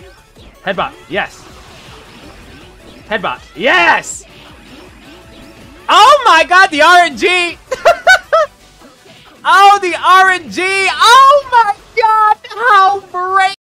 Headbutt. Yes. Headbutt. Yes! Oh my god, the RNG! Oh, the RNG! Oh my god, how great!